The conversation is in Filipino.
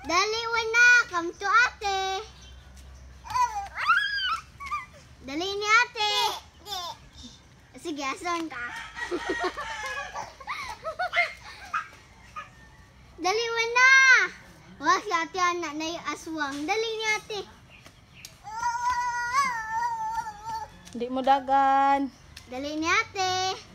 Dali, wana. Come to ate. Dali ni ate. Sige, asan ka? Dali, wana. Wah, si ate anak na yung aswang. Dali ni ate. Hindi mo dagan. Dali ni ate.